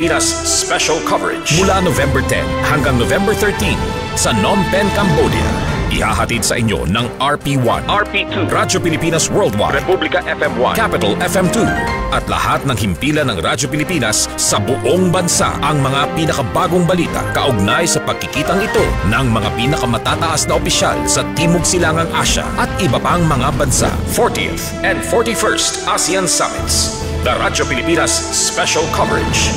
Pilipinas special coverage mula November 10 hanggang November 13 sa Phnom Penh, Cambodia. Ihahatid sa inyo ng RP1, RP2, Radyo Pilipinas Worldwide, Republika FM1, Capital FM2, at lahat ng himpilan ng Radyo Pilipinas sa buong bansa ang mga pinakabagong balita kaugnay sa pagkikitang ito ng mga pinakamatataas na opisyal sa Timog Silangang Asya at iba pang mga bansa. 40th and 41st ASEAN Summits. The Radyo Pilipinas special coverage.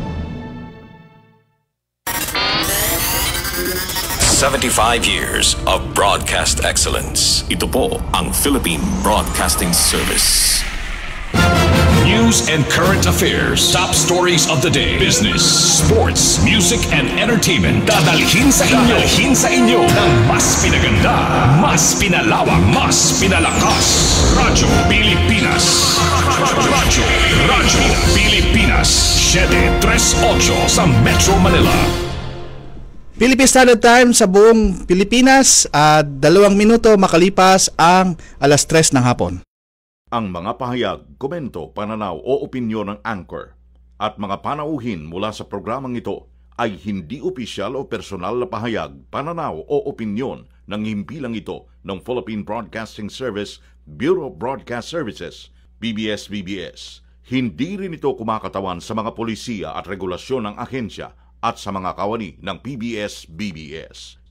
75 years of broadcast excellence. Ito po ang Philippine Broadcasting Service. News and current affairs. Top stories of the day. Business, sports, music, and entertainment. Dadalhin sa inyo ng mas pinaganda, mas pinalawak, mas pinalakas. Radyo Pilipinas. Radyo Pilipinas. 738 sa Metro Manila. Philippine Standard Time sa buong Pilipinas at 2 minuto makalipas ang 3:00 ng hapon. Ang mga pahayag, komento, pananaw o opinyon ng anchor at mga panauhin mula sa programang ito ay hindi opisyal o personal na pahayag, pananaw o opinyon ng himpilang ito ng Philippine Broadcasting Service, Bureau of Broadcast Services, PBS-BBS. Hindi rin ito kumakatawan sa mga polisiya at regulasyon ng ahensya at sa mga kawani ng PBS-BBS.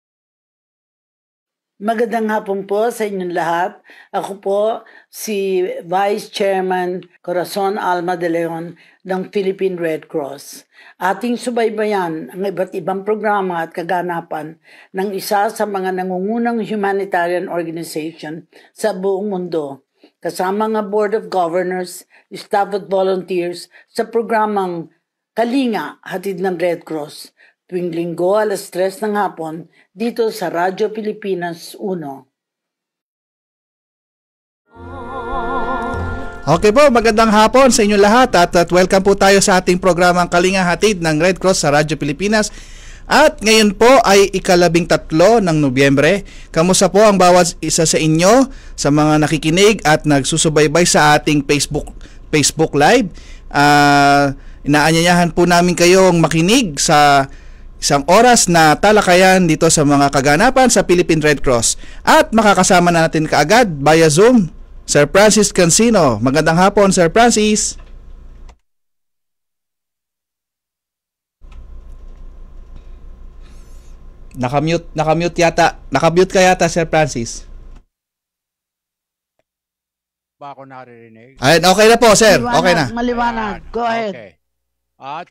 Magandang hapon po sa inyong lahat. Ako po si Vice Chairman Corazon Alma de Leon ng Philippine Red Cross. Ating subaybayan ang iba't ibang programa at kaganapan ng isa sa mga nangungunang humanitarian organization sa buong mundo. Kasama ng Board of Governors, staff at volunteers sa programang Kalinga, hatid ng Red Cross, tuwing linggo 3:00 ng hapon dito sa Radyo Pilipinas 1. Okay po, magandang hapon sa inyong lahat at welcome po tayo sa ating programang Kalinga, hatid ng Red Cross sa Radyo Pilipinas. At ngayon po ay ika-13 ng Nobyembre. Kamusta po ang bawat isa sa inyo sa mga nakikinig at nagsusubaybay sa ating Facebook Live? Inaanyayahan po namin kayong makinig sa isang oras na talakayan dito sa mga kaganapan sa Philippine Red Cross. At makakasama na natin kaagad via Zoom, Sir Francis Cancino. Magandang hapon, Sir Francis. Nakamute yata. Nakamute ka yata, Sir Francis. Ba ako naririnig? Ayun, okay na po, Sir. Okay na. Maliwanag. Go ahead. Okay. At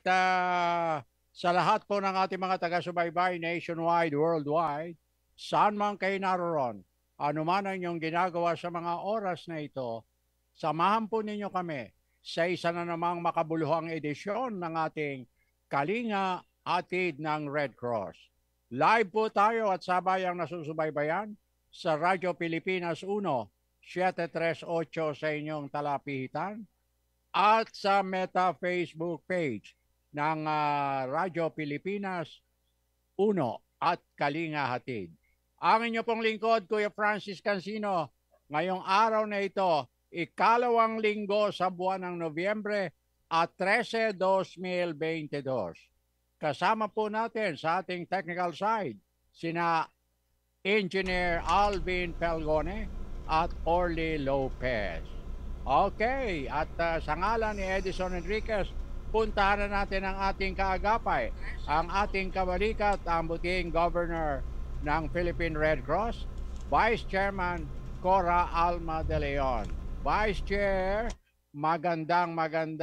sa lahat po ng ating mga taga-subaybay nationwide, worldwide, saan man kayo naroon, anuman ang inyong ginagawa sa mga oras na ito, samahan po ninyo kami sa isa na namang makabuluhang edisyon ng ating Kalinga, hatid ng Red Cross. Live po tayo at sabayang nasusubaybayan sa Radyo Pilipinas 1, 738 sa inyong talapihitan, at sa Meta Facebook page ng Radyo Pilipinas 1 at Kalinga Hatid. Ang inyo pong lingkod, Kuya Francis Cancino, ngayong araw na ito, ikalawang linggo sa buwan ng Nobyembre at 13, 2022. Kasama po natin sa ating technical side, sina Engineer Alvin Pelgone at Orly Lopez. Okay, at sa ngalan ni Edison Enriquez, puntahan na natin ang ating kaagapay, ang ating kabalikat, ang buting Governor ng Philippine Red Cross, Vice Chairman Cora Alma de Leon. Vice Chair, magandang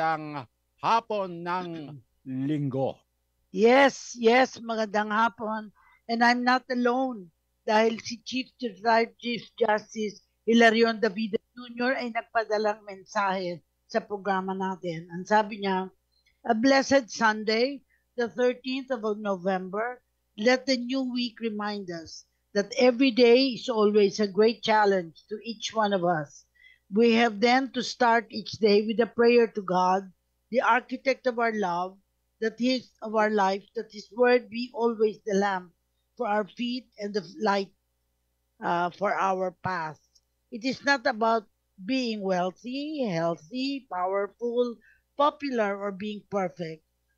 hapon ng linggo. Yes, magandang hapon. And I'm not alone dahil si Chief Justice Hilarion David Jr. ay nagpadalang mensahe sa programa natin. Ang sabi niya, a blessed Sunday, the 13th of November, let the new week remind us that every day is always a great challenge to each one of us. We have then to start each day with a prayer to God, the architect of our love, that His of our life, that His word be always the lamp for our feet and the light for our path. It is not about being wealthy, healthy, powerful, popular, or being perfect.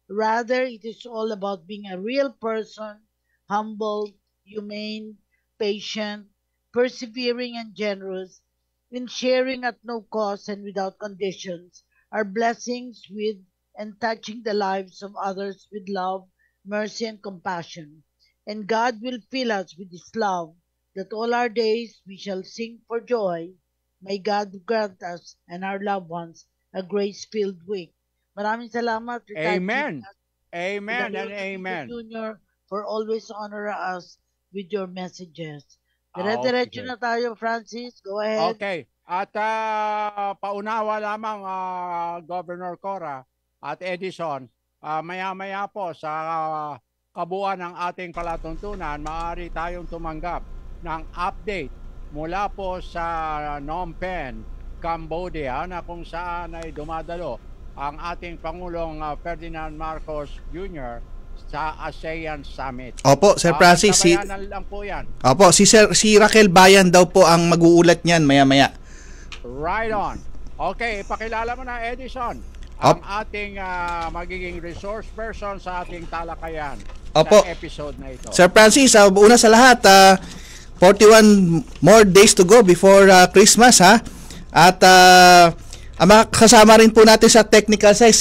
Rather, it is all about being a real person, humble, humane, patient, persevering, and generous in sharing at no cost and without conditions our blessings with and touching the lives of others with love, mercy, and compassion. And God will fill us with His love, that all our days we shall sing for joy. May God grant us and our loved ones a grace-filled week. Maraming salamat, Retired Chief Amen. Amen and Ilario amen. Jr., for always honor us with your messages. Dire-diretso Okay. na tayo, Francis. Go ahead. Okay. At paunawa lamang Governor Cora at Edison, maya-maya po sa kabuuan ng ating palatuntunan, maaari tayong tumanggap ng update mula po sa Phnom Penh, Cambodia, na kung saan ay dumadalo ang ating Pangulong Ferdinand Marcos Jr. sa ASEAN Summit. Opo, Sir Francis, Tabayanan lang po yan. Opo, si Raquel Bayan daw po ang mag-uulat niyan maya-maya. Right on. Okay, ipakilala mo na, Edison, ang ating magiging resource person sa ating talakayan Opo. sa episode na ito. Sir Francis, una sa lahat, 41 more days to go before Christmas, ha? At ang mga kasama rin po natin sa technical side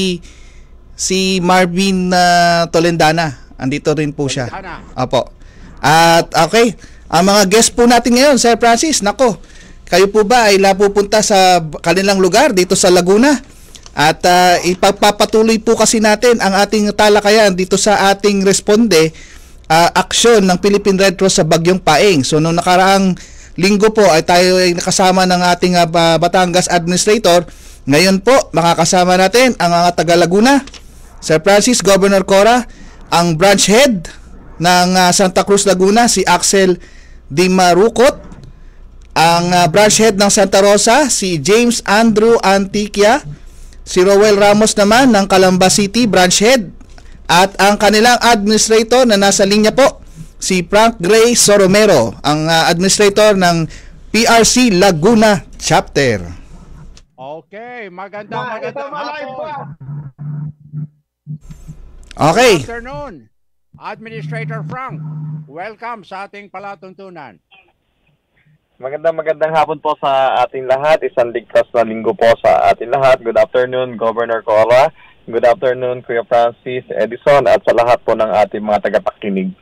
si Marvin Tolendana. Andito rin po siya. Opo. At okay, ang mga guest po natin ngayon, Sir Francis, nako, kayo po ba ay napupunta sa kanilang lugar dito sa Laguna? At ipagpapatuloy po kasi natin ang ating talakayan dito sa ating responde aksyon ng Philippine Red Cross sa Bagyong Paeng. So noong nakaraang linggo po ay tayo ay nakasama ng ating Batangas Administrator. Ngayon po makakasama natin ang mga taga Laguna. Sir Francis, Governor Cora, ang branch head ng Santa Cruz Laguna si Axel Dimarukot, ang branch head ng Santa Rosa si James Andrew Antiquia, si Roel Ramos naman ng Calamba City branch head, at ang kanilang administrator na nasa linya po si Frank Gray Soromero, ang administrator ng PRC Laguna Chapter. Okay, magandang hapon. Okay. Good afternoon, Administrator Frank. Welcome sa ating palatuntunan. Magandang hapon po sa ating lahat. Isang ligtas na linggo po sa ating lahat. Good afternoon, Governor Cora. Good afternoon, Kuya Francis, Edison, at sa lahat po ng ating mga tagapakinig.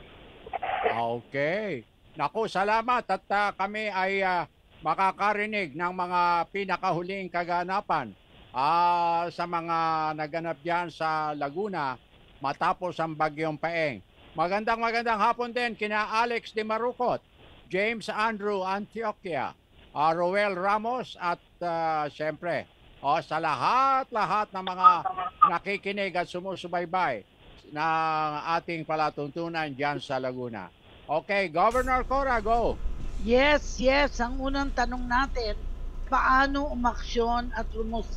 Okay. Naku, salamat at kami ay makakarinig ng mga pinakahuling kaganapan sa mga naganap dyan sa Laguna matapos ang Bagyong Paeng. Magandang hapon din kina Alex Dimarukot, James Andrew Antioquia, Roel Ramos at siyempre sa lahat ng mga nakikinig at sumusubaybay ng ating palatuntunan dyan sa Laguna. Okay, Governor Cora, go! Yes. Ang unang tanong natin, paano umaksyon at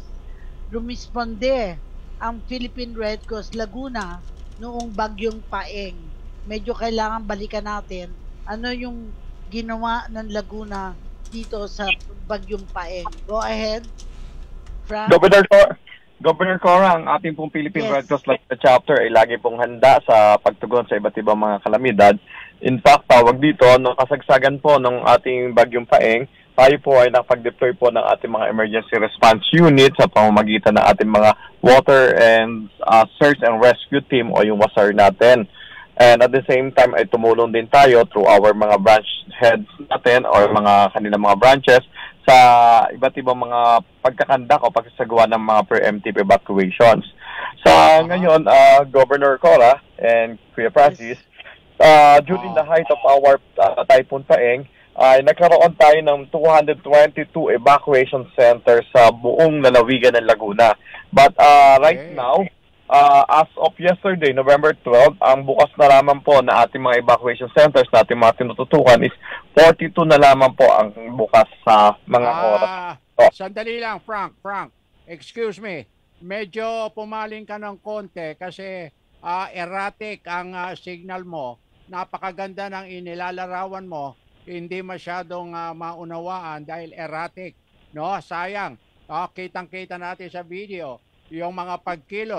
rumisponde ang Philippine Red Cross Laguna noong Bagyong Paeng? Medyo kailangan balikan natin ano yung ginawa ng Laguna dito sa Bagyong Paeng. Go ahead, Frank. Governor Cora, ang ating pong Philippine Red Cross Laguna Chapter ay lagi pong handa sa pagtugon sa iba't ibang mga kalamidad. In fact, tawag dito, nung kasagsagan po ng ating Bagyong Paeng, tayo po ay nakapag-deploy po ng ating mga emergency response unit sa pamamagitan ng ating mga water and search and rescue team o yung WASAR natin. And at the same time ay tumulong din tayo through our mga branch heads natin or mga kanilang mga branches sa iba't ibang mga pagkakandak o pagsasagawa ng mga preemptive evacuations. Sa ngayon, Governor Cora and Kuya Francis, during the height of our Typhoon Paeng, ay nagkaroon tayo ng 222 evacuation centers sa buong lalawigan ng Laguna. But right now, as of yesterday, November 12, ang bukas na lamang po na ating mga evacuation centers na ating mga tinututukan is 42 na lamang po ang bukas sa mga oras. Sandali lang, Frank. Excuse me. Medyo pumaling ka ng konti kasi erratic ang signal mo. Napakaganda ng inilalarawan mo. Hindi masyadong maunawaan dahil erratic. No, sayang. Kitang-kita natin sa video yung mga pagkilos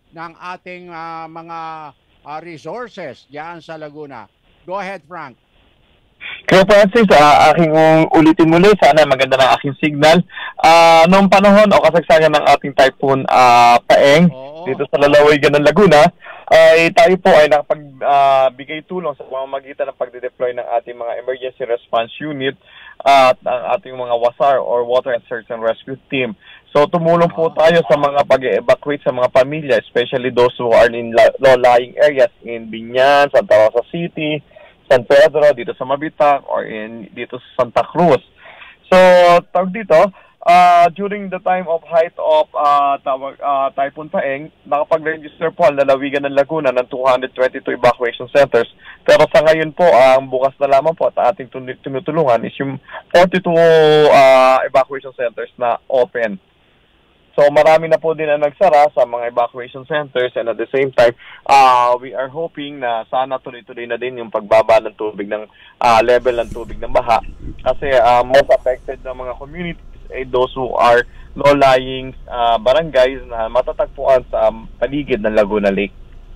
ng ating mga resources diyan sa Laguna. Go ahead, Frank. Kaya Francis, aking ulitin muli, sana maganda na aking signal. Noong panahon o kasagsagan ng ating typhoon Paeng, dito sa lalawigan ng Laguna, ay tayo po ay nakapagbigay tulong sa pamamagitan ng pagde-deploy ng ating mga emergency response unit at ang ating mga WASAR or Water and Search and Rescue Team. So tumulong po tayo sa mga pag-evacuate sa mga pamilya, especially those who are in low-lying areas in Biñan, Santa Rosa City, San Pedro, dito sa Mabitag, or dito sa Santa Cruz. So, tawag dito, during the time of height of Typhoon Paeng, nakapag-register po ang lalawigan ng Laguna ng 222 evacuation centers. Pero sa ngayon po, ang bukas na lamang po at ating tinutulungan is yung 42 evacuation centers na open. So marami na po din ang nagsara sa mga evacuation centers, and at the same time, we are hoping na sana tuloy-tuloy na din yung pagbaba ng tubig, ng level ng tubig ng baha. Kasi most affected ng mga communities ay those who are low-lying barangays na matatagpuan sa paligid ng Laguna Lake.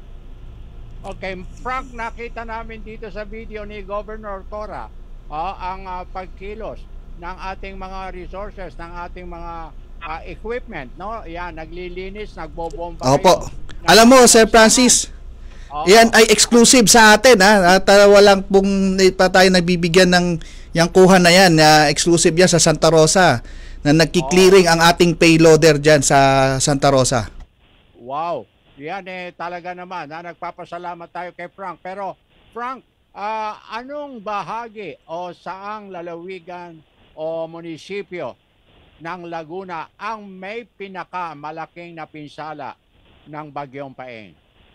Okay, Frank, nakita namin dito sa video ni Governor Cora ang pagkilos ng ating mga resources, ng ating mga equipment, no? Yan, naglilinis, nagbobomba. Opo. Alam mo, Sir Francis, yan ay exclusive sa atin, ha? At walang pong pa tayo nabibigyan ng yung kuha na yan, exclusive yan sa Santa Rosa, na nagki-clearing ang ating payloader dyan sa Santa Rosa. Wow. Yan talaga naman, nagpapasalamat tayo kay Frank. Pero Frank, anong bahagi o saang lalawigan o munisipyo ng Laguna ang may pinakamalaking napinsala ng Bagyong Paeng?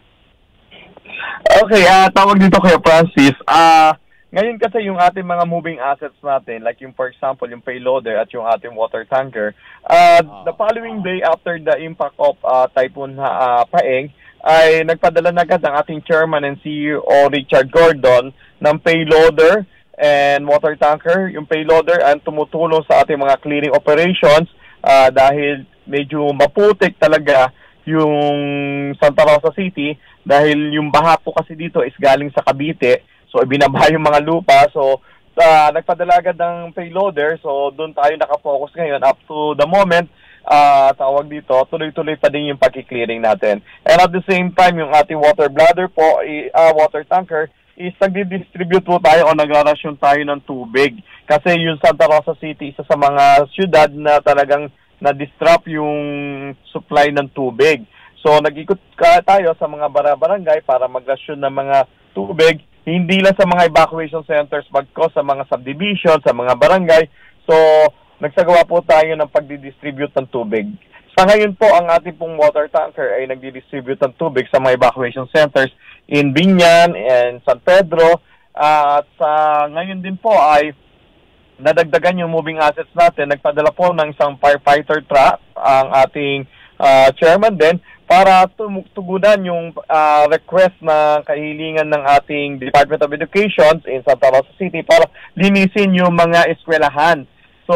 Okay, tawag dito kay Francis. Ngayon kasi yung ating mga moving assets natin, like yung for example, yung payloader at yung ating water tanker, the following day after the impact of Typhoon Paeng, ay nagpadala na agad ang ating chairman and CEO Richard Gordon ng payloader and water tanker. Yung payloader ang tumutulong sa ating mga clearing operations dahil medyo maputik talaga yung Santa Rosa City dahil yung baha po kasi dito is galing sa Cavite. So ibinaba yung mga lupa. So nagpadala agad ng payloader. So doon tayo nakafocus ngayon. Up to the moment, tawag dito, tuloy-tuloy pa din yung pagki-clearing natin. And at the same time, yung ating water bladder po, water tanker, is nagdi-distribute po tayo o nag-rasyon tayo ng tubig. Kasi yung Santa Rosa City, isa sa mga syudad na talagang na-disrupt yung supply ng tubig. So nag-ikot tayo sa mga barangay para mag-rasyon ng mga tubig, hindi lang sa mga evacuation centers, bagko sa mga subdivision, sa mga barangay. So nagsagawa po tayo ng pagdi-distribute ng tubig. Sa ngayon po, ang ating pong water tanker ay nagdi-distribute ng tubig sa mga evacuation centers in Biñan and San Pedro. At sa ngayon din po ay nadagdagan yung moving assets natin. Nagpadala po ng isang firefighter truck ang ating chairman din para tugunan yung request na kahilingan ng ating Department of Education in Santa Rosa City para linisin yung mga eskwelahan. So,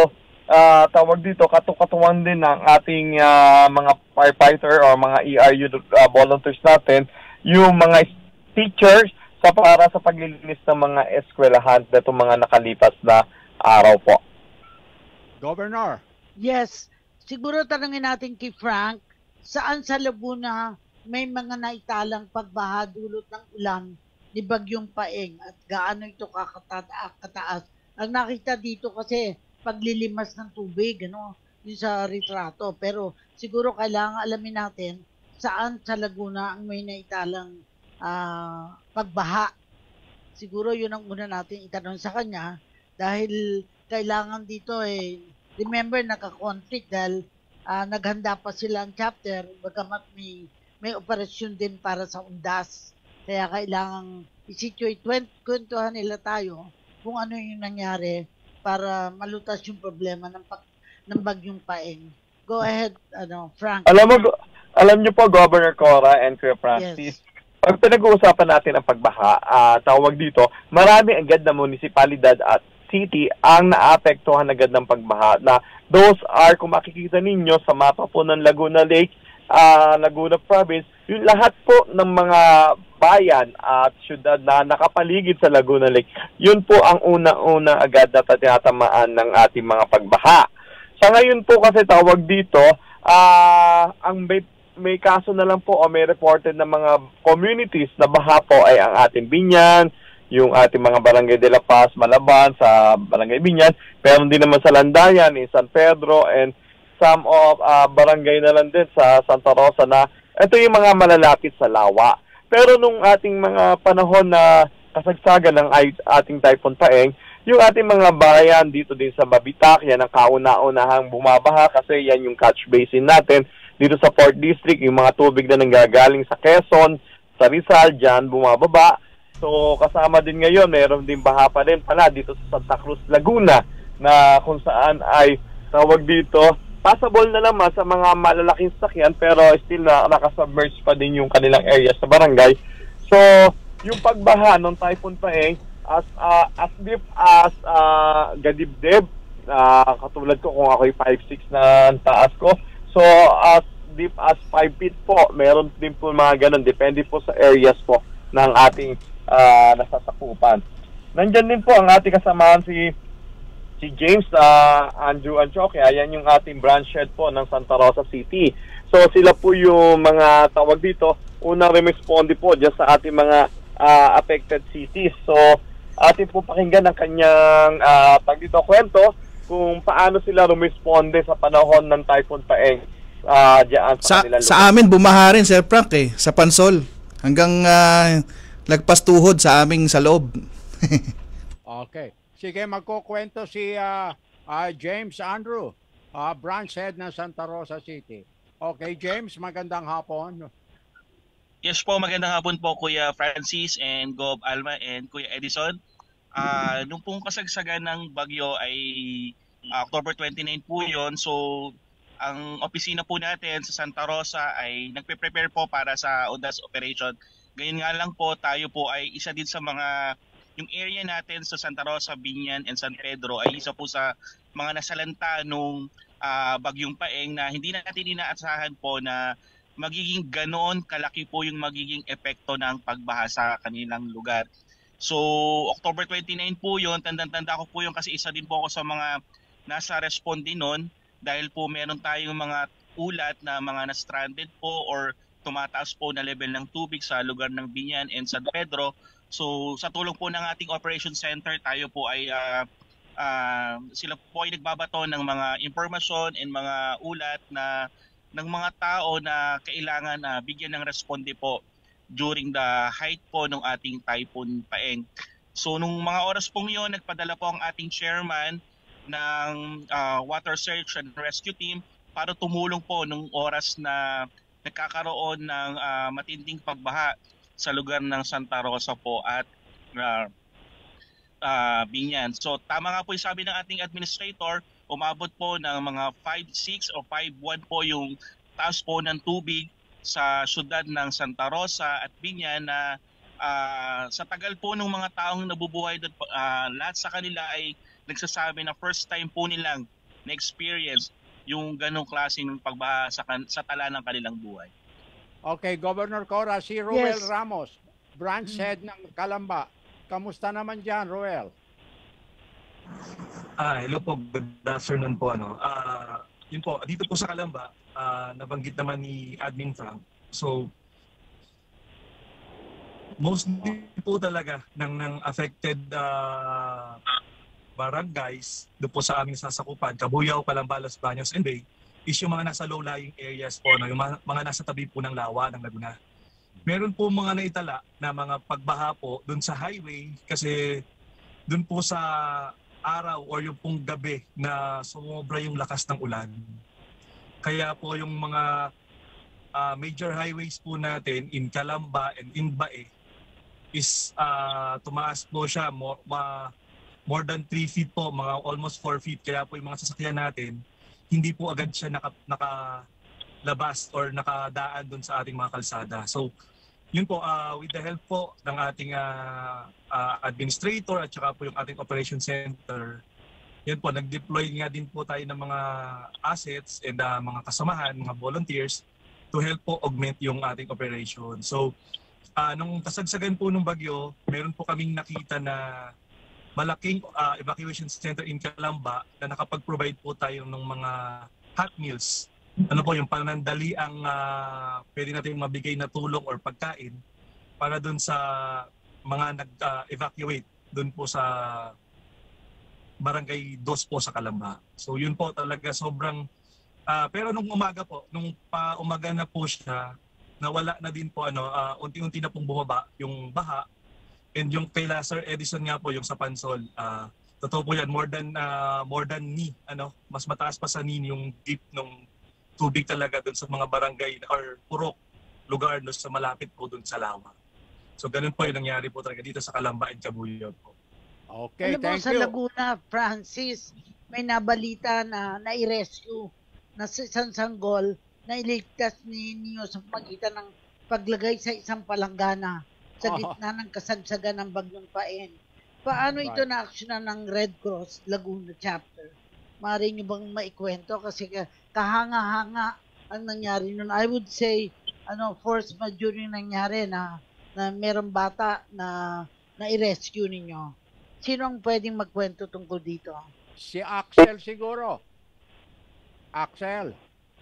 tawag dito, katuwang din ng ating mga firefighter or mga ERU volunteers natin, yung mga teachers para sa paglilinis ng mga eskwelahan na mga nakalipas na araw po. Governor. Yes, siguro tanungin natin kay Frank, saan sa Laguna may mga naitalang pagbaha dulot ng ulan ni Bagyong Paeng at gaano ito kataas? Ang nakita dito kasi paglilimas ng tubig, yung sa retrato. Pero siguro kailangan alamin natin saan sa Laguna ang may naitalang pagbaha. Siguro yun ang una natin itanong sa kanya dahil kailangan dito remember naka-conflict dahil naghanda pa sila ang chapter bagamat may operasyon din para sa undas. Kaya kailangan i-situate, kwentuhan nila tayo kung ano yung nangyari para malutas yung problema ng Bagyong Paeng. Go ahead, Frank. Alam niyo po, Governor Cora and Kuya Francis, yes. Pag pinag-uusapan natin ang pagbaha, tawag dito, marami agad na munisipalidad at city ang naapektuhan agad ng pagbaha. Na those are, kung makikita ninyo sa mapa po ng Laguna Lake, Laguna Province, yung lahat po ng mga bayan at syudad na nakapaligid sa Laguna Lake, yun po ang una-una agad na tinatamaan ng ating mga pagbaha. Sa ngayon po kasi tawag dito, ang may kaso na lang po o may reported na mga communities na baha po ay ang ating Binyan, yung ating mga Barangay de la Paz, Malaban sa Barangay Binyan, pero din naman sa Landayan, in San Pedro, and some of barangay na lang din sa Santa Rosa na ito yung mga malalapit sa lawa. Pero nung ating mga panahon na kasagsagan ng ating Typhoon Paeng, yung ating mga bayan dito din sa Babitak, yan ang kauna-unahang bumabaha kasi yan yung catch basin natin. Dito sa 4th District, yung mga tubig na nanggagaling sa Quezon, sa Rizal, dyan bumababa. So kasama din ngayon, meron din baha pa din pala dito sa Santa Cruz, Laguna, na kung saan ay tawag dito, possible na naman sa mga malalaking sakyan pero still nakasubmerge pa din yung kanilang area sa barangay. So, yung pagbaha ng Typhoon Paeng as deep as gadibdib, katulad ko kung ako'y 5'6" na taas ko. So, as deep as 5 feet po, meron din po mga ganun. Depende po sa areas po ng ating nasasakupan. Nandyan din po ang ating kasamahan si James Andrew Antioquia, ayan yung ating branch head po ng Santa Rosa City. So sila po yung mga tawag dito, unang responde po dyan sa ating mga affected cities. So atin po pakinggan ang kanyang kwento kung paano sila rumisponde sa panahon ng Typhoon Paeng dyan sa kanilang lugar. Sa amin bumaha rin, Sir Frank, sa Pansol. Hanggang lagpas tuhod sa aming sa loob. Okay. Sige, magkukwento si James Andrew, branch head ng Santa Rosa City. Okay, James, magandang hapon. Yes po, magandang hapon po Kuya Francis and Gob Alma and Kuya Edison. Nung pong kasagsagan ng bagyo ay October 29 po yun. So, ang opisina po natin sa Santa Rosa ay nagpe-prepare po para sa ODAS operation. Ganyan nga lang po, tayo po ay isa din sa mga yung area natin sa Santa Rosa, Binyan, and San Pedro ay isa po sa mga nasalanta nung bagyong Paeng na hindi natin inaasahan po na magiging ganoon kalaki po yung magiging epekto ng pagbaha sa kanilang lugar. So, October 29 po yun, tandang-tanda ko po yun kasi isa din po ako sa mga nasa responde nun dahil po meron tayong mga ulat na mga na-stranded po or tumataas po na level ng tubig sa lugar ng Binyan and San Pedro. So sa tulong po ng ating operation center, tayo po ay sila po ay nagbabato ng mga impormasyon and mga ulat na ng mga tao na kailangan bigyan ng responde po during the height po ng ating Typhoon Paeng. So nung mga oras pong yun, nagpadala po ang ating chairman ng water search and rescue team para tumulong po nung oras na nagkakaroon ng matinding pagbaha sa lugar ng Santa Rosa po at Binyan. So tama nga po yung sabi ng ating administrator, umabot po ng mga 5'6" o 5'1" po yung taas po ng tubig sa syudad ng Santa Rosa at Binyan na sa tagal po ng mga taong nabubuhay doon, lahat sa kanila ay nagsasabi na first time po nilang na-experience yung ganong klaseng pagbaha sa tala ng kanilang buhay. Okay, Governor Cora, si Ruel Yes. Ramos, branch head ng Calamba. Kamusta naman dyan, Ruel? Hello po, good afternoon po. Yun po, dito po sa Calamba, nabanggit naman ni Admin Frank. So, mostly po talaga ng affected barangays doon po sa aming sasakupan, Cabuyao, Palambalas, Baños, and Bay, is yung mga nasa low-lying areas po, yung mga nasa tabi po ng lawa ng Laguna. Meron po mga naitala na mga pagbaha po doon sa highway kasi doon po sa araw o yung pong gabi na sumobra yung lakas ng ulan. Kaya po yung mga major highways po natin in Calamba and in Bae is tumaas po siya more than 3 feet po, mga almost 4 feet. Kaya po yung mga sasakyan natin hindi po agad siya nakalabas or nakadaan doon sa ating mga kalsada. So, yun po, with the help po ng ating administrator at saka po yung ating operation center, yun po, nag-deploy nga din po tayo ng mga assets and mga kasamahan, mga volunteers to help po augment yung ating operation. So, nung kasagsagan po ng bagyo, meron po kaming nakita na malaking evacuation center in Calamba na nakapag-provide po tayo ng mga hot meals. Ano po yung panandali ang pwede natin mabigay na tulong or pagkain para dun sa mga nag-evacuate dun po sa Barangay 2 po sa Calamba. So yun po talaga sobrang pero nung umaga po, nung umaga na po siya, nawala na din po unti-unti na pong bumaba yung baha. And yung kay Sir Edison nga po yung sa Pansol, totoo po yan, more than knee, mas mataas pa sa knee yung deep nung tubig talaga dun sa mga barangay or purok lugar no, sa malapit po dun sa lawa. So ganun po yung nangyari po talaga dito sa Calamba and Cabuyao po. Okay, thank sa you. Laguna, Francis, may nabalita na nai-rescue na isang sanggol na iligtas ninyo sa pagitan ng paglagay sa isang palanggana sa gitna ng kasagsagan ng bagyong Paen. Paano ito na-actionan ng Red Cross Laguna Chapter? Maaari nyo bang maikwento? Kasi kahanga-hanga ang nangyari nun. I would say, force majeure yung nangyari na merong bata na i-rescue ninyo. Sino ang pwedeng magkwento tungkol dito? Si Axel siguro. Axel.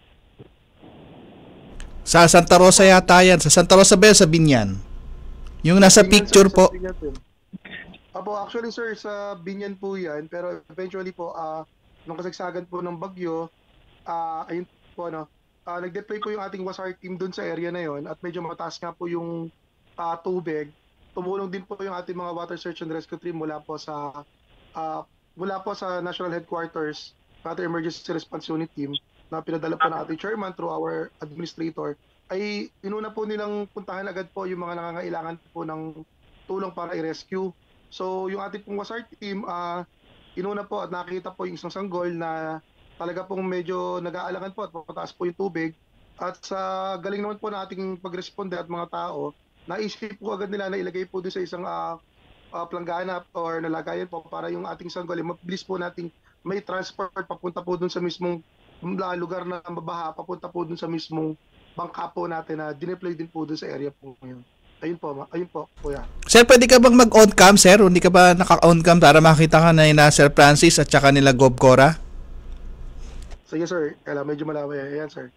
Sa Santa Rosa yata yan. Sa Santa Rosa ba sa Binyan? Yung nasa picture po. Apo, actually sir, sa Binyan po yan. Pero eventually po, nung kasagsagan po ng bagyo, ayun po, nag-deploy po yung ating WASAR team dun sa area na yon at medyo mataas nga po yung tubig. Tumulong din po yung ating mga water search and rescue team mula po sa National Headquarters, ating Emergency Response Unit team na pinadala po ng ating chairman through our administrator. Ay inuna po nilang puntahan agad po yung mga nangangailangan po ng tulong para i-rescue. So yung ating pong WASAR team, inuna po at nakita po yung isang sanggol na talaga pong medyo nag-aalangan po at mataas po yung tubig. At sa galing naman po na ating pagresponde at mga tao, naisip po agad nila na ilagay po doon sa isang planggana or nalagayan po para yung ating sanggol, mabilis po nating may transport papunta po doon sa mismong lugar na mabaha, papunta po doon sa mismong bangka po natin na dineploy din po doon sa area po ngayon. Ayun po, kuya. Sir, pwede ka bang mag-on cam, sir? Hindi ka ba naka-on cam para makita ka na Sir Francis at saka nila Gob Cora? Sige sir, medyo malaway. Ayan sir.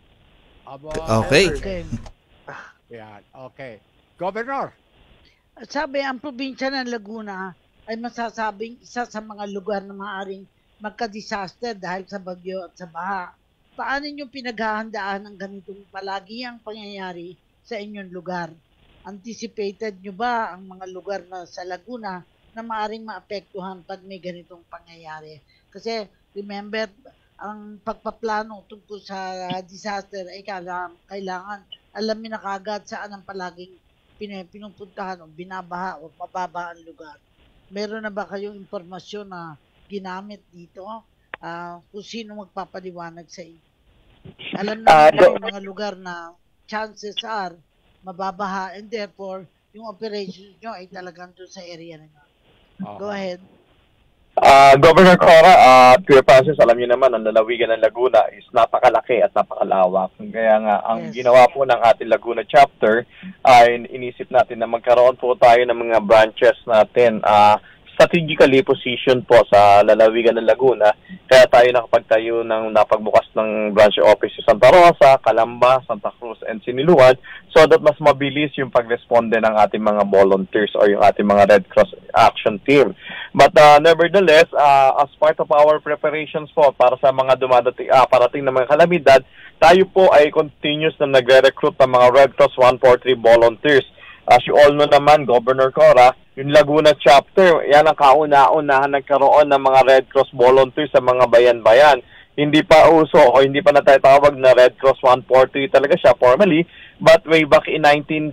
Okay. Yan, okay. Governor. Sabi, ang probinsya ng Laguna ay masasabing isa sa mga lugar na maaaring magka-disaster dahil sa bagyo at sa baha. Paano nyo pinaghahandaan ang ganitong palagiang pangyayari sa inyong lugar? Anticipated nyo ba ang mga lugar na sa Laguna na maaaring maapektuhan pag may ganitong pangyayari? Kasi remember, ang pagpaplano tungkol sa disaster ay kailangan alamin na kagad saan ang palaging pinupuntahan o binabaha o mababa ang lugar. Meron na ba kayong impormasyon na ginamit dito? Kung sino magpapaliwanag sa inyo? Alam na yung mga lugar na chances are mababaha and therefore yung operations nyo ay talagang doon sa area na yun. Go ahead. Governor Cora, Kuya Francis, alam niyo naman, ang lalawigan ng Laguna is napakalaki at napakalawak. Kaya nga, ang ginawa po ng ating Laguna chapter ay inisip natin na magkaroon po tayo ng mga branches natin strategically positioned po sa lalawigan ng Laguna. Kaya tayo nakapagtayo ng napagbukas ng branch office sa Santa Rosa, Calamba, Santa Cruz, and Siniluan so that mas mabilis yung pagresponde ng ating mga volunteers o yung ating mga Red Cross Action Team. But nevertheless, as part of our preparations po para sa mga parating na mga kalamidad, tayo po ay continuous na nagre-recruit ng mga Red Cross 143 volunteers. As you all know naman, Governor Cora, yung Laguna chapter, yan ang kauna-unahan nagkaroon ng mga Red Cross volunteers sa mga bayan-bayan. Hindi pa uso o hindi pa natatawag na Red Cross 143 talaga siya formally, but way back in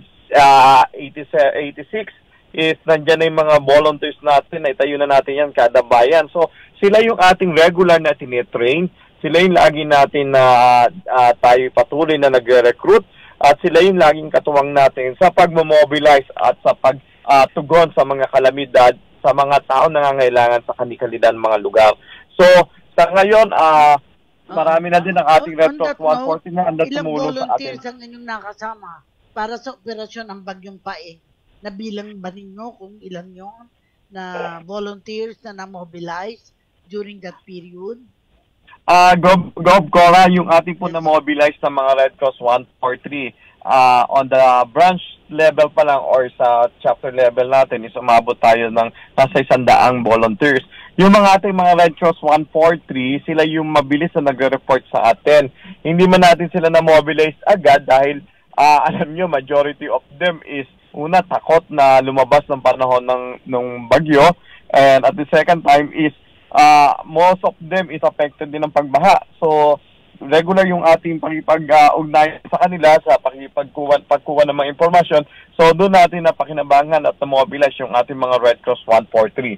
1986, is nandyan na yung mga volunteers natin, itayo na natin yan kada bayan. So, sila yung ating regular na tinitrain, sila yung lagi natin na tayo patuloy na nagre-recruit, at sila yung laging katuwang natin sa pagmobilize at sa pagtugon sa mga kalamidad sa mga tao na nangangailangan sa kanikalidad mga lugar. So, sa ngayon, marami na din ang ating Red On Cross that note, 140 na handa ilang tumulong sa atin. volunteers ang inyong nakasama para sa operasyon ng Bagyong Pae? Nabilang ba ninyo kung ilan yon na volunteers na na-mobilize during that period? Gov Cora, yung ating po na-mobilize sa mga Red Cross 143, on the branch level pa lang or sa chapter level natin is umabot tayo ng nasa 100 volunteers. Yung mga ating mga Red Cross 143, sila yung mabilis na nagre-report sa atin. Hindi man natin sila na-mobilize agad dahil alam nyo, majority of them is una, takot na lumabas ng panahon ng bagyo, and at the second time is most of them is affected din ng pagbaha. So, regular yung ating pakipag-ugnayan sa kanila sa pagkuha ng mga informasyon. So, doon natin napakinabangan at na-mobilize yung ating mga Red Cross 143.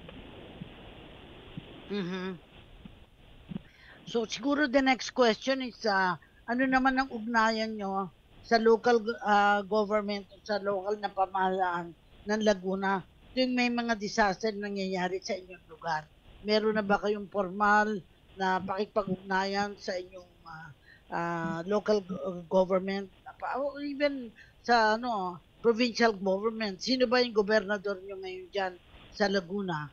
So, siguro the next question is, ano naman ang ugnayan nyo sa local government, sa local na pamahalaan ng Laguna tuwing may mga disaster nangyayari sa inyong lugar? Meron na ba kayong formal na pakipag-ugnayan sa inyong local government o even sa provincial government? Sino ba yung gobernador nyo ngayon dyan sa Laguna?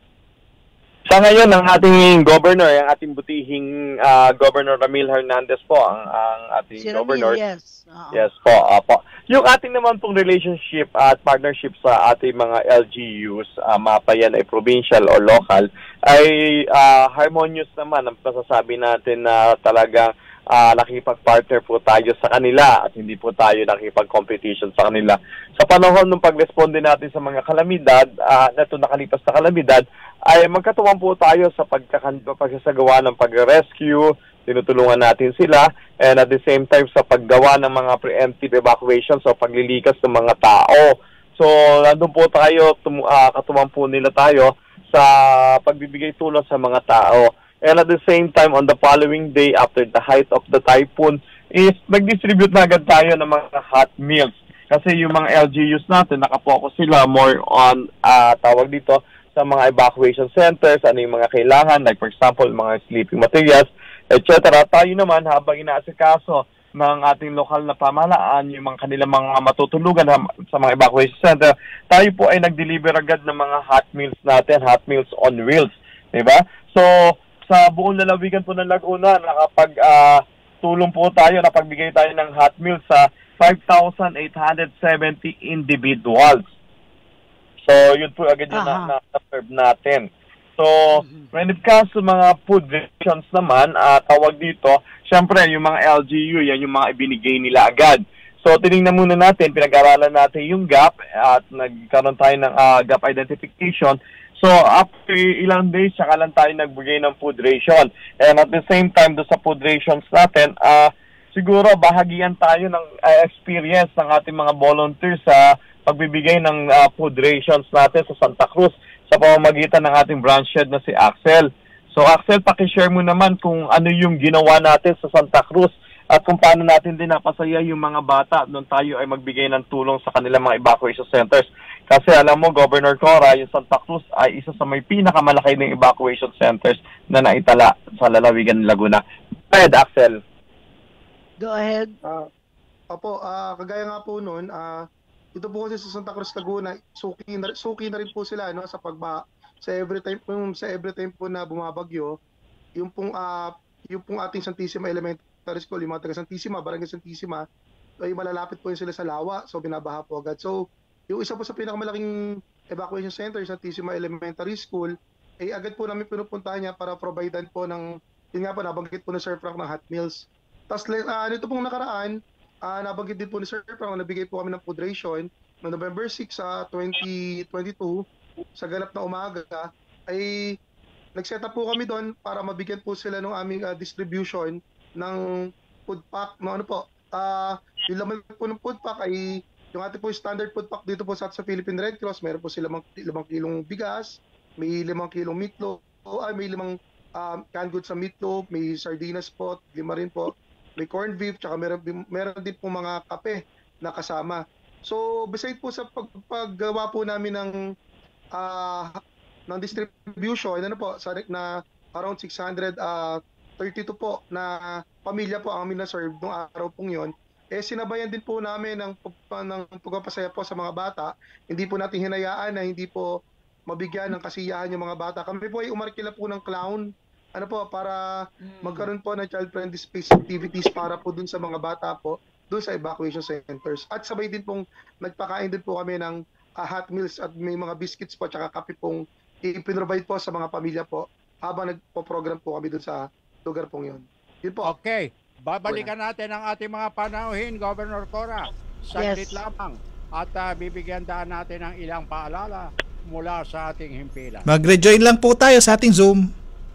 Sa ngayon, ang ating governor, ang ating butihing Governor Ramil Hernandez po, ang ating si governor. Ramil, yes. Yes po, po. Yung ating naman pong relationship at partnership sa ating mga LGUs, mapa yan ay provincial or local, ay harmonious naman. Ang masasabi natin na talagang nakipag-partner po tayo sa kanila at hindi po tayo nakipag-competition sa kanila. Sa panahon ng pag-responde natin sa mga kalamidad, nakalipas na kalamidad, ay magkatuwang po tayo sa pagsasagawa ng pag-rescue, tinutulungan natin sila, and at the same time sa paggawa ng mga preemptive evacuation, so paglilikas ng mga tao. So, nandun po tayo, katuwang po nila tayo sa pagbibigay tulong sa mga tao. And at the same time, on the following day, after the height of the typhoon, is nag-distribute na agad tayo ng mga hot meals. Kasi yung mga LGUs natin, nakapokus sila more on, tawag dito, sa mga evacuation centers, ano yung mga kailangan, like for example, mga sleeping materials, etc. Tayo naman, habang inaasikaso ng ating lokal na pamahalaan, yung mga kanilang mga matutulugan sa mga evacuation center, tayo po ay nag-deliver agad ng mga hot meals natin, hot meals on wheels. Diba? So, sa buong lalawigan po ng Laguna, tulong po tayo, napagbigay tayo ng hot meals sa 5,870 individuals. So, yun po agad yung na-serve natin. So, when it comes to mga food rations naman, tawag dito, syempre, yung mga LGU, yan yung mga ibinigay nila agad. So, tinignan muna natin, pinag-aralan natin yung gap at nagkaroon tayo ng gap identification. So, after ilang days, saka lang tayo nagbigay ng food ration. And at the same time, do sa food rations natin, siguro bahagian tayo ng experience ng ating mga volunteers sa pagbibigay ng food rations natin sa Santa Cruz sa pamamagitan ng ating branch head na si Axel. So Axel, pakishare mo naman kung ano yung ginawa natin sa Santa Cruz at kung paano natin din napasaya yung mga bata nung tayo ay magbigay ng tulong sa kanilang mga evacuation centers. Kasi alam mo, Governor Cora, yung Santa Cruz ay isa sa may pinakamalaki ng evacuation centers na naitala sa lalawigan ng Laguna. Go ahead, Axel. Go ahead. Kagaya nga po noon, ito po kasi sa Santa Cruz, Laguna, suki na rin po sila sa pagbaha. Sa every time po na bumabagyo, yung pong ating Santissima Elementary School, yung mga taga Santissima, Barangay Santissima, ay malalapit po yun sila sa lawa, so binabaha po agad. So, yung isa po sa pinakamalaking evacuation center, Santissima Elementary School, ay agad po namin pinupuntahan niya para providean po ng, yun nga po, nabanggit po ni Sir Frank ng hot meals. Tapos, nito pong nakaraan, nabanggit din po ni Sir Frank, nabigay po kami ng food ration no November 6 sa 2022 sa ganap na umaga, ay nag-set up po kami doon para mabigyan po sila ng aming distribution ng food pack. Yung laman po ng food pack ay yung ating po standard food pack dito po sa Philippine Red Cross. Meron po sila 5 kilong bigas, may 5 kilong meatloaf, may 5 canned goods sa meatloaf, may sardinas po, 5 rin po. May corned beef, tsaka meron din po mga kape na kasama. So, beside po sa paggawa po namin ng distribution, na around 600 32 po na pamilya po ang amin na-serve nung araw pong yon. Sinabayan din po namin ng pagpapasaya po sa mga bata. Hindi po natin hinayaan na hindi po mabigyan ng kasiyahan yung mga bata. Kami po ay umarkila po ng clown para magkaroon po ng child-friendly space activities para po dun sa mga bata po, dun sa evacuation centers. At sabay din pong nagpakain din po kami ng hot meals at may mga biscuits po at kape pong ipinrovide po sa mga pamilya po habang nagpo-program po kami dun sa lugar pong yun. Yun po. Okay. Babalikan natin ang ating mga panauhin, Governor Cora. Saglit lamang. At bibigyan daan natin ng ilang paalala mula sa ating himpilan. Mag-rejoin lang po tayo sa ating Zoom.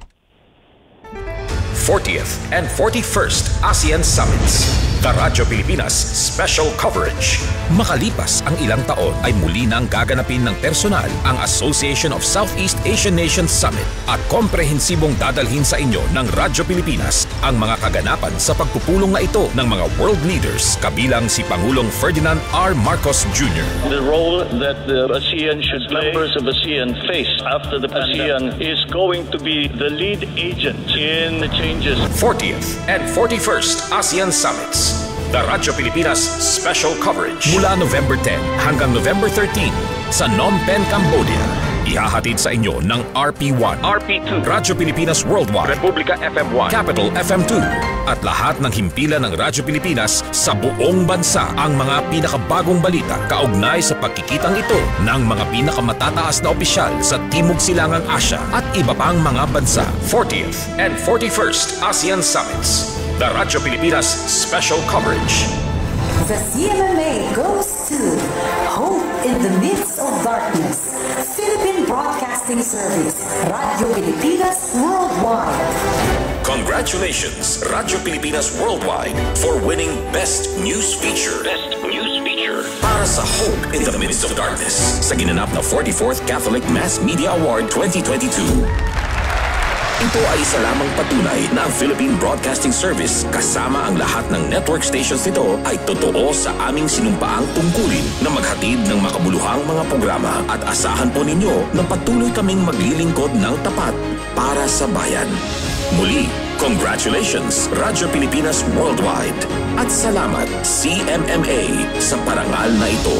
40th and 41st ASEAN Summits. The Radyo Pilipinas Special Coverage. Makalipas ang ilang taon ay muli nang gaganapin ng personal ang Association of Southeast Asian Nations Summit at komprehensibong dadalhin sa inyo ng Radyo Pilipinas ang mga kaganapan sa pagpupulong na ito ng mga world leaders kabilang si Pangulong Ferdinand R. Marcos Jr. The role that the ASEAN should play, members of ASEAN face after the ASEAN is going to be the lead agent in the changes. 40th and 41st ASEAN Summits. The Radyo Pilipinas Special Coverage mula November 10 hanggang November 13 sa Phnom Penh, Cambodia. Ihahatid sa inyo ng RP1, RP2, Radyo Pilipinas Worldwide, Republika FM1, Capital FM2, at lahat ng himpilan ng Radyo Pilipinas sa buong bansa ang mga pinakabagong balita kaugnay sa pagkikitang ito ng mga pinakamatataas na opisyal sa Timog Silangang Asya at iba pang mga bansa. 40th and 41st ASEAN Summits. The Radyo Pilipinas Special Coverage. The CMMA goes to Hope in the Midst of Darkness. Philippine Broadcasting Service. Radyo Pilipinas Worldwide. Congratulations, Radyo Pilipinas Worldwide, for winning Best News Feature. Best News Feature. Para sa Hope in the Midst of Darkness sa ginanap na 44th Catholic Mass Media Award 2022. Ito ay isa lamang patunay na ang Philippine Broadcasting Service kasama ang lahat ng network stations nito ay totoo sa aming sinumpaang tungkulin na maghatid ng makabuluhang mga programa at asahan po ninyo na patuloy kaming maglilingkod ng tapat para sa bayan. Muli, congratulations Radyo Pilipinas Worldwide at salamat CMMA sa parangal na ito.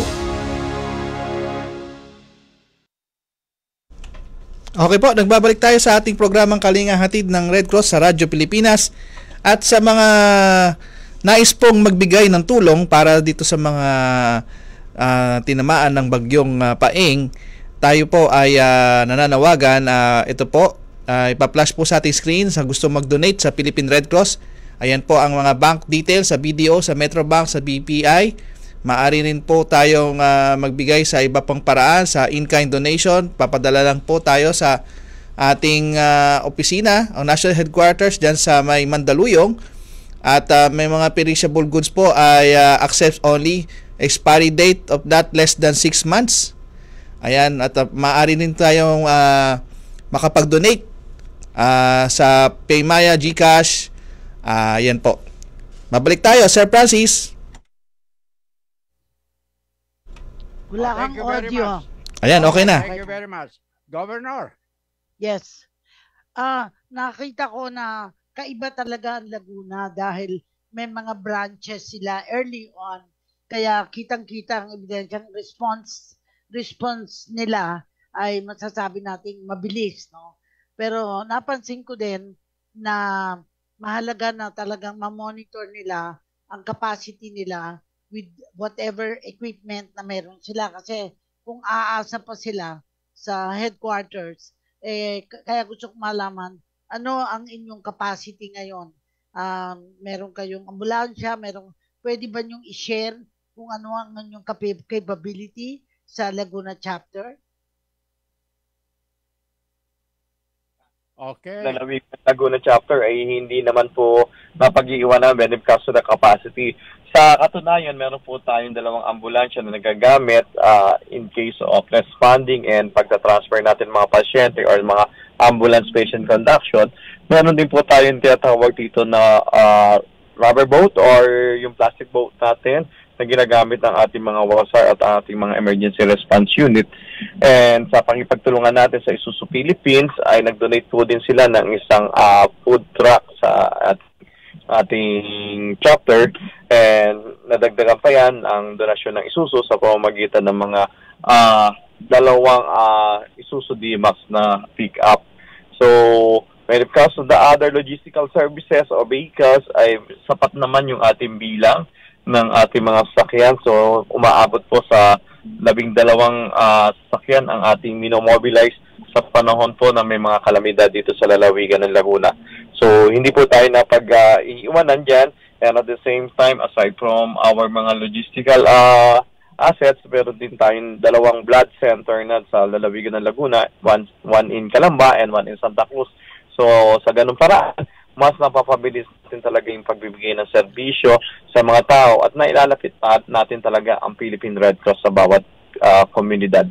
Okay po, nagbabalik tayo sa ating programang Kalinga Hatid ng Red Cross sa Radyo Pilipinas at sa mga nais pong magbigay ng tulong para dito sa mga tinamaan ng bagyong Paeng. Tayo po ay nananawagan, ito po, ipa-flash po sa ating screen sa gusto mag-donate sa Philippine Red Cross. Ayan po ang mga bank details sa BDO, sa Metrobank, sa BPI. Maaari rin po tayong magbigay sa iba pang paraan sa in-kind donation. Papadala lang po tayo sa ating opisina, ang National Headquarters dyan sa may Mandaluyong. At may mga perishable goods po ay accept only expiry date of that less than 6 months. Ayan, at maaari rin tayong makapag-donate sa Paymaya, GCash. Ayan po. Mabalik tayo, Sir Francis. Wala kang audio. Ayan, okay na. Thank you very much. Governor. Yes. Nakita ko na kaiba talaga ang Laguna dahil may mga branches sila early on. Kaya kitang-kita ang ebidensyang response nila ay masasabi nating mabilis, no? Pero napansin ko din na mahalaga na talagang ma-monitor nila ang capacity nila with whatever equipment na meron sila kasi kung aasa pa sila sa headquarters, kaya gusto kong malaman ano ang inyong capacity ngayon. Meron kayong ambulansya, pwede ba niyong i-share kung ano ang inyong capability sa Laguna chapter? Okay. Sa Laguna chapter ay hindi naman po mapag-iiwanan when it comes to the capacity. Sa katunayan, meron po tayong 2 ambulansya na nagagamit in case of responding and pagta-transfer natin mga pasyente or mga ambulance patient conduction. Meron din po tayong tinatawag dito na rubber boat or yung plastic boat natin na ginagamit ng ating mga WASAR at ating mga emergency response unit. And sa pakipagtulungan natin sa Isuzu Philippines ay nag-donate po din sila ng isang food truck sa ating chapter, and nadagdagan pa yan ang donasyon ng Isuzu sa pamamagitan ng mga dalawang Isuzu D-Max na pick-up. So, when it comes to the other logistical services o vehicles, ay sapat naman yung ating bilang ng ating mga sasakyan. So, umaabot po sa 12 sasakyan ang ating minomobilize sa panahon po na may mga kalamidad dito sa lalawigan ng Laguna. So, hindi po tayo napag-iiwanan dyan. And at the same time, aside from our mga logistical assets, meron din tayong 2 blood center na sa lalawigan ng Laguna, one in Calamba and one in Santa Cruz. So, sa ganung paraan, mas napapabilis natin talaga yung pagbibigay ng serbisyo sa mga tao at nailalapit natin talaga ang Philippine Red Cross sa bawat komunidad.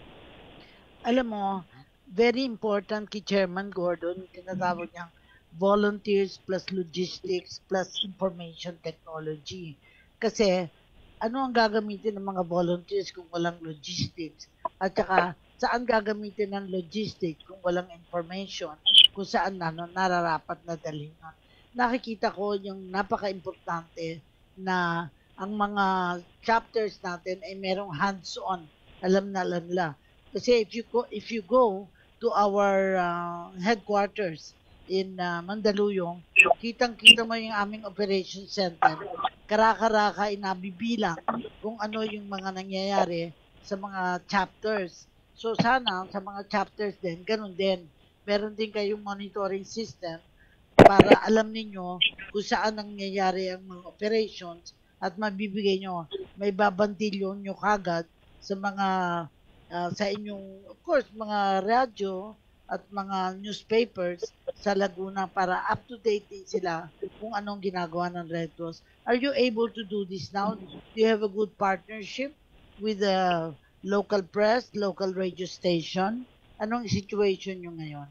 Alam mo, very important kay Chairman Gordon, tinatawag niyang volunteers plus logistics plus information technology. Kasi, ano ang gagamitin ng mga volunteers kung walang logistics? At saka, saan gagamitin ng logistics kung walang information? Kung saan nararapat na dalhin. Nakikita ko yung napaka-importante na ang mga chapters natin ay merong hands-on. Alam na nila. Kasi if you go to our headquarters in Mandaluyong, kitang-kita mo yung aming operation center. Karaka-raka inabibilang kung ano yung mga nangyayari sa mga chapters. So sana sa mga chapters din, ganun din. Meron din kayong monitoring system para alam ninyo kung saan nangyayari ang mga operations at mabibigay nyo, may babantilyon nyo kagad sa mga, sa inyong, of course, mga radyo at mga newspapers sa Laguna para up-to-date din sila kung anong ginagawa ng Red Cross. Are you able to do this now? Do you have a good partnership with the local press, local radio station? Anong situation nyo ngayon?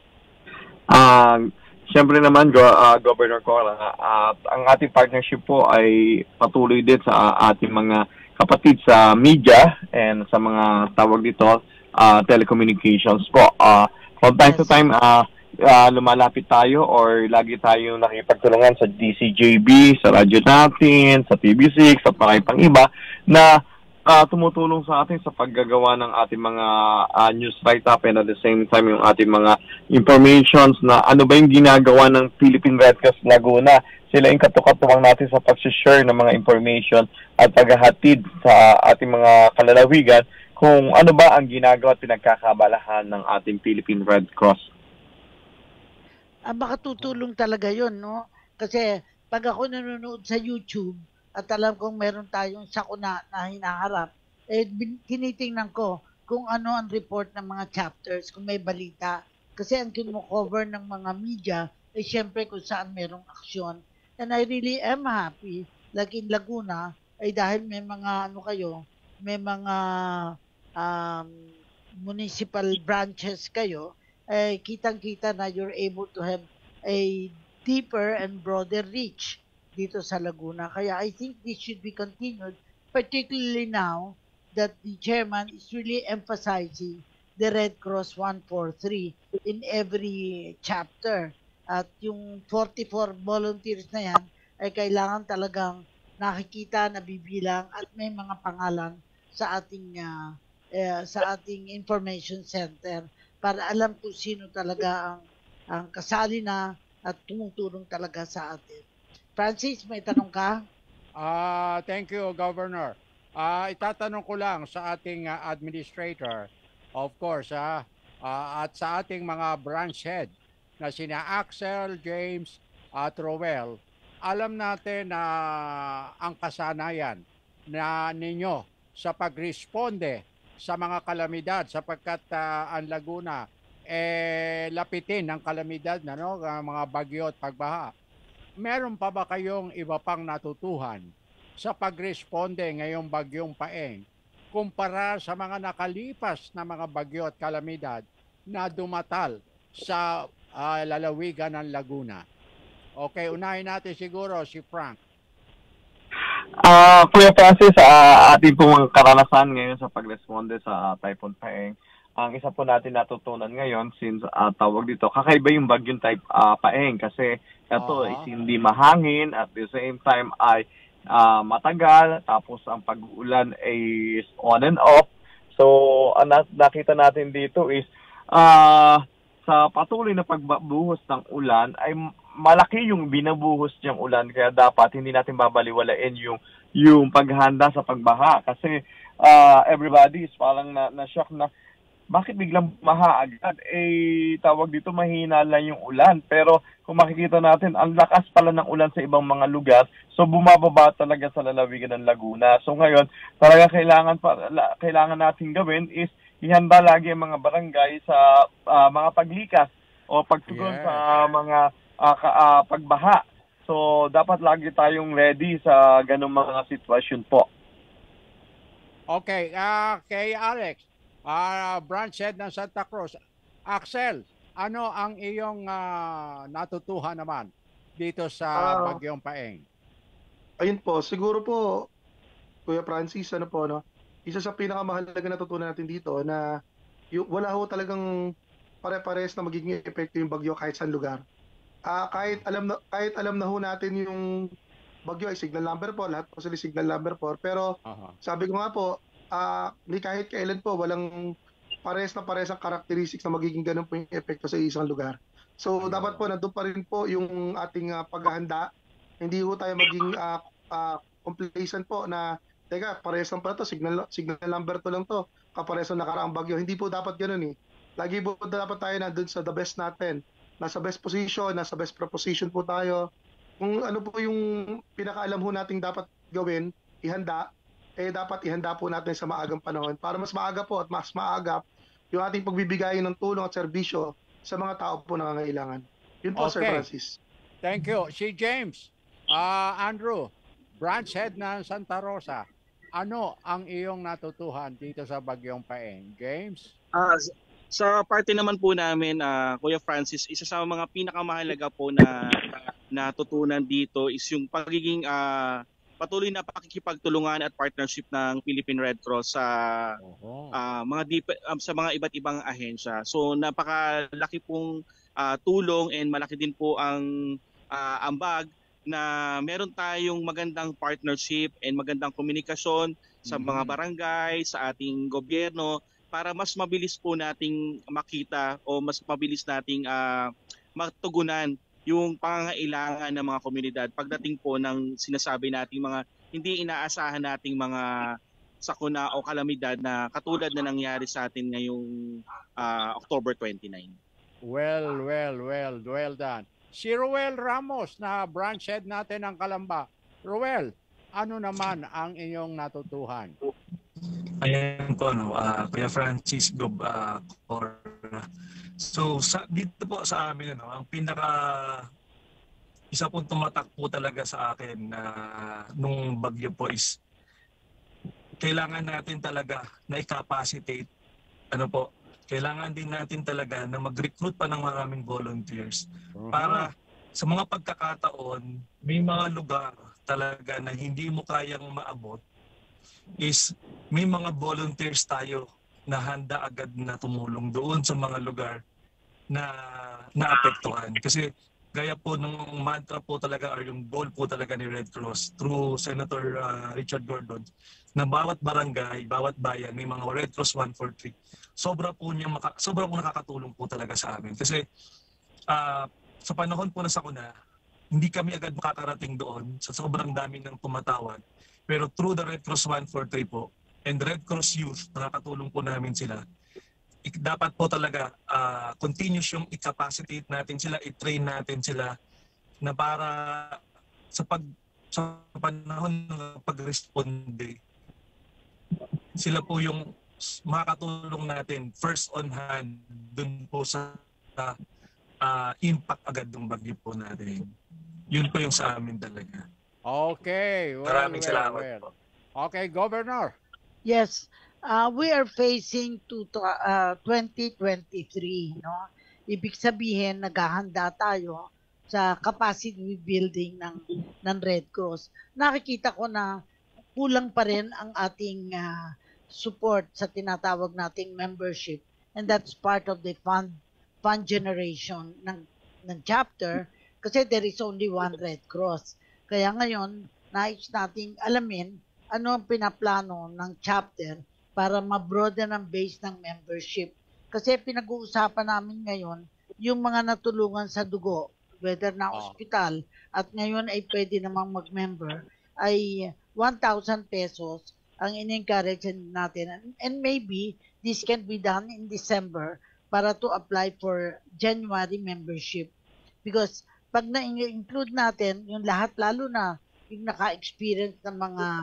Siyempre naman, Governor Cora, ang ating partnership po ay patuloy din sa ating mga kapatid sa media and sa mga tawag dito, telecommunications po. From time to time, lumalapit tayo or lagi tayong nakipagtulungan sa DCJB, sa radyo natin, sa TV6, at mga pang iba na tumutulong sa atin sa paggagawa ng ating mga news write-up and at the same time yung ating mga informations na ano ba yung ginagawa ng Philippine Red Cross Laguna. Sila yung katukatuwang natin sa pag-share ng mga information at paghahatid sa ating mga kalalawigan kung ano ba ang ginagawa at pinagkakabalahan ng ating Philippine Red Cross. Makatutulong talaga yun, no? Kasi pag ako nanonood sa YouTube, at alam kong meron tayong sakuna na hinaharap, tinitingnan ko kung ano ang report ng mga chapters, kung may balita. Kasi ang kino-cover ng mga media ay syempre kung saan merong aksyon. And I really am happy, like in Laguna, ay dahil may mga may mga municipal branches kayo, ay kitang-kita na you're able to have a deeper and broader reach dito sa Laguna. Kaya I think this should be continued, particularly now that the chairman is really emphasizing the Red Cross 143 in every chapter. At yung 44 volunteers na yan ay kailangan talagang nakikita, nabibilang at may mga pangalan sa ating information center para alam kung sino talaga ang kasali na at tumutulong talaga sa atin. Francis, may tanong ka? Thank you, Governor. Itatanong ko lang sa ating administrator, of course, at sa ating mga branch head na sina Axel, James, at Rowell. Alam natin na ang kasanayan na ninyo sa pagresponde sa mga kalamidad sapagkat ang Laguna lapitin ng kalamidad na mga bagyo at pagbaha. Meron pa ba kayong iba pang natutuhan sa pagresponde ngayong bagyong Paeng kumpara sa mga nakalipas na mga bagyo at kalamidad na dumatal sa lalawigan ng Laguna? Okay, unahin natin siguro si Frank. Kuya Francis, ating pong karanasan ngayon sa pagresponde sa Typhoon Paeng. Ang isa po natin natutunan ngayon since tawag dito, kakaiba yung bagyong Paeng kasi ito is hindi mahangin at the same time ay matagal, tapos ang pag-uulan is on and off. So, ang nakita natin dito is sa patuloy na pagbuhos ng ulan ay malaki yung binabuhos niyang ulan, kaya dapat hindi natin babaliwalain yung paghanda sa pagbaha kasi everybody is parang na-shock na bakit biglang maha agad? Tawag dito, mahina lang yung ulan. Pero kung makikita natin, ang lakas pala ng ulan sa ibang mga lugar. So bumababa talaga sa lalawigan ng Laguna. So ngayon, talaga kailangan natin gawin is ihanda lagi ang mga barangay sa mga paglikas o pagtugon sa mga pagbaha. So dapat lagi tayong ready sa ganung mga sitwasyon po. Okay, kay Alex, branch head ng Santa Cruz. Axel, ano ang iyong natutuhan naman dito sa Bagyong Paeng? Ayun po, siguro po, Kuya Francis, isa sa pinakamahalaga natutunan natin dito na wala ho talagang pare-pares na magiging epekto yung bagyo kahit saan lugar. Kahit alam na ho natin yung bagyo ay signal number 4, lahat po sila signal number 4, pero sabi ko nga po, ni kahit kailan po walang pares ang characteristics na magiging ganun po yung epekto sa isang lugar. So dapat po nandun pa rin po yung ating paghahanda. Hindi po tayo maging complacent po na teka, pares lang pala to, signal number 2 lang to, kapares ng nakaraang bagyo. Hindi po dapat ganun eh. Lagi po dapat tayo nandun sa the best natin. Nasa best position, nasa best proposition po tayo. Kung ano po yung pinakaalam ho nating dapat gawin, ihanda, dapat ihanda po natin sa maagang panahon para mas maaga po at mas maagap yung ating pagbibigayin ng tulong at serbisyo sa mga tao po nangangailangan. Yun po, Sir Francis. Thank you. Si James, Andrew, branch head ng Santa Rosa, ano ang iyong natutuhan dito sa Bagyong Paeng? James? Sa parte naman po namin, Kuya Francis, isa sa mga pinakamahalaga po na natutunan dito is yung pagiging patuloy na pakikipagtulungan at partnership ng Philippine Red Cross sa sa mga iba't ibang ahensya. So napakalaki pong tulong and malaki din po ang ambag na meron tayong magandang partnership and magandang komunikasyon sa mga barangay, sa ating gobyerno para mas mabilis po nating makita o mas mabilis nating matugunan yung pangangailangan ng mga komunidad pagdating po ng sinasabi nating mga hindi inaasahan nating mga sakuna o kalamidad na katulad na nangyari sa atin ngayong October 29. Well done. Si Ruel Ramos na branch head natin ng Calamba. Ruel, ano naman ang inyong natutuhan? Ayan po, Kuya Francis Gob, so dito po sa amin, ang isa pong tumatak po talaga sa akin na nung bagyo po is kailangan natin talaga na i-capacitate, kailangan din natin talaga na mag-recruit pa ng maraming volunteers para sa mga pagkakataon, may mga lugar talaga na hindi mo kayang maabot is may mga volunteers tayo na handa agad na tumulong doon sa mga lugar na naapektuhan. Kasi gaya po ng mantra po talaga or yung goal po talaga ni Red Cross through Senator Richard Gordon na bawat barangay, bawat bayan may mga Red Cross 143. Sobra po nakakatulong po talaga sa amin. Kasi sa panahon po na sakuna, hindi kami agad makakarating doon sa sobrang dami ng tumatawag. Pero through the Red Cross 143 po and Red Cross Youth, nakakatulong po namin sila. Dapat po talaga continuous yung i-capacitate natin sila, i-train natin sila na para sa panahon ng pag-responde, sila po yung makakatulong natin first on hand dun po sa impact agad ng bagyo po natin. Yun po yung sa amin talaga. Okay. Maraming salamat po. Okay, Governor. Yes, we are facing 2023, no? Ibig sabihin, naghahanda tayo sa capacity building ng Red Cross. Nakikita ko na kulang pa rin ang ating support sa tinatawag nating membership, and that's part of the fund generation ng chapter, kasi there is only one Red Cross. Kaya ngayon, nais nating alamin ano ang pinaplano ng chapter para ma-broaden ang base ng membership. Kasi pinag-uusapan namin ngayon yung mga natulungan sa dugo, whether na ospital at ngayon ay pwede namang mag-member, ay 1,000 pesos ang in-encourage natin. And maybe this can be done in December para to apply for January membership. Because pag na-include natin yung lahat, lalo na yung naka-experience ng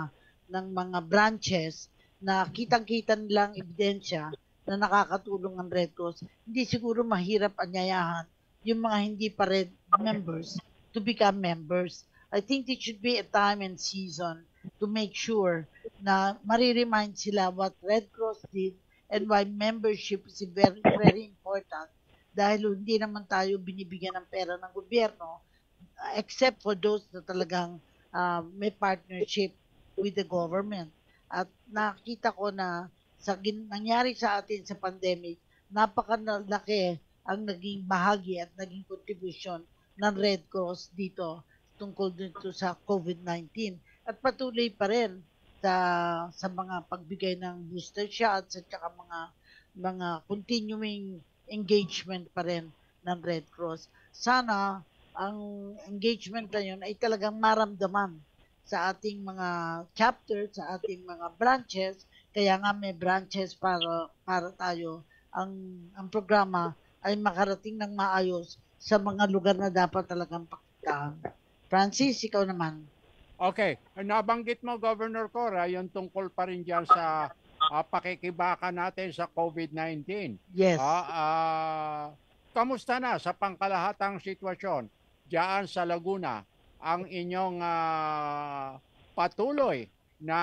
mga branches na kitang-kita nilang ebidensya na nakakatulong ang Red Cross, hindi siguro mahirap anyayahan yung mga hindi pa red members to become members. I think it should be a time and season to make sure na mariremind sila what Red Cross did and why membership is very, very important, dahil hindi naman tayo binibigyan ng pera ng gobyerno except for those na talagang may partnership with the government. At nakita ko na nangyari sa atin sa pandemic, napakalaki ang naging bahagi at naging contribution ng Red Cross dito tungkol dito sa COVID-19. At patuloy pa rin sa mga pagbigay ng booster shots at saka mga continuing engagement pa rin ng Red Cross. Sana ang engagement na yun ay talagang maramdaman sa ating mga chapters, sa ating mga branches. Kaya nga may branches para tayo ang programa ay makarating ng maayos sa mga lugar na dapat talagang pakitaan. Francis, ikaw naman. Okay. Nabanggit mo, Governor Cora, yung tungkol pa rin dyan sa pakikibaka natin sa COVID-19. Yes. Kamusta na sa pangkalahatang sitwasyon dyan sa Laguna ang inyong patuloy na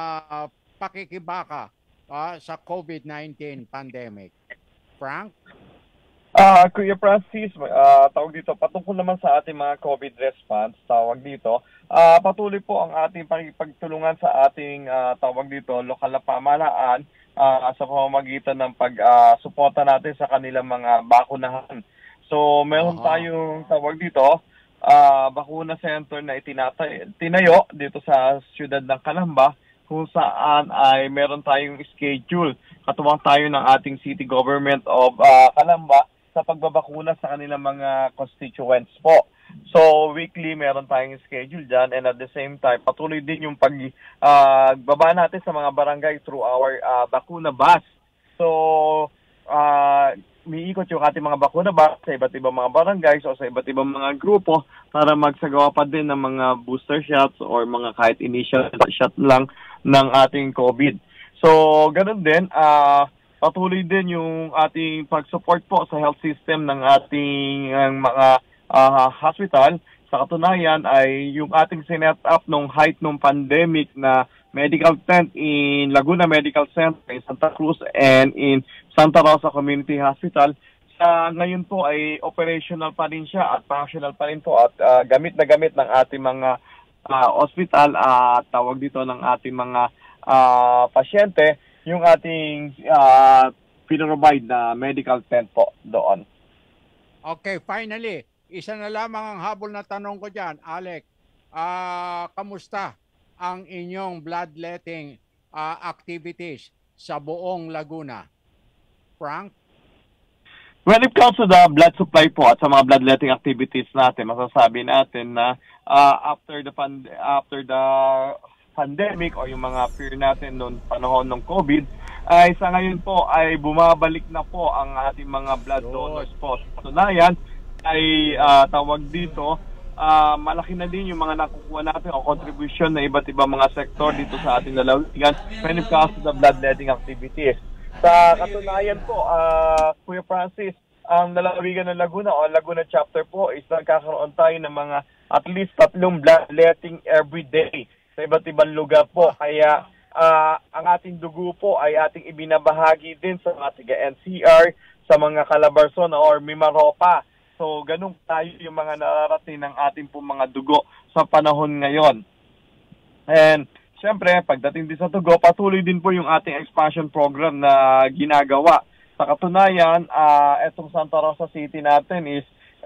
pakikibaka sa COVID-19 pandemic? Frank? Kuya Francis, tawag dito, patungkol naman sa ating mga COVID response, tawag dito, patuloy po ang ating pagtulungan sa ating, tawag dito, lokal na pamahalaan sa pamamagitan ng pag-suporta natin sa kanilang mga bakunahan. So, meron tayong, tawag dito, bakuna center na tinayo dito sa siyudad ng Calamba, kung saan ay meron tayong schedule. Katuwang tayo ng ating city government of Calamba sa pagbabakuna sa kanilang mga constituents po. So, weekly meron tayong schedule dyan, and at the same time, patuloy din yung pagbaba natin sa mga barangay through our bakuna bus. So, umiikot yung ating mga bakuna bus sa iba't ibang mga barangays o sa iba't ibang mga grupo para magsagawa pa din ng mga booster shots or mga kahit initial shot lang ng ating COVID. So, ganun din, patuloy din yung ating pag-support po sa health system ng ating mga hospital. Sa katunayan ay yung ating sinet up nung height ng pandemic na medical tent in Laguna Medical Center, in Santa Cruz, and in Santa Rosa Community Hospital. Ngayon po ay operational pa rin siya at functional pa rin po at gamit na gamit ng ating mga hospital at tawag dito ng ating mga pasyente yung ating pinrovide na medical tent po doon. Okay, finally, isa na lamang ang habol na tanong ko dyan. Alec, kamusta ang inyong bloodletting activities sa buong Laguna? Frank? When it comes to the blood supply po at sa mga bloodletting activities natin, masasabi natin na after the pandemic o yung mga fear natin noong panahon ng COVID, ay sa ngayon po ay bumabalik na po ang ating mga blood donors po. Katunayan ay tawag dito, malaki na din yung mga nakukuha natin o contribution na iba't ibang mga sektor dito sa ating lalawigan when it comes to the bloodletting activities. Sa katunayan po, Kuya Francis, ang lalawigan ng Laguna o Laguna chapter po is nagkakaroon tayo ng mga at least 3 bloodletting every day sa iba't ibang lugar po. Kaya ang ating dugo po ay ating ibinabahagi din sa mga taga-NCR, sa mga Calabarzon or Mimaropa. So, ganun tayo yung mga nararating ng ating pong mga dugo sa panahon ngayon. And, syempre, pagdating din sa dugo, patuloy din po yung ating expansion program na ginagawa. Sa katunayan, etong Santa Rosa City natin is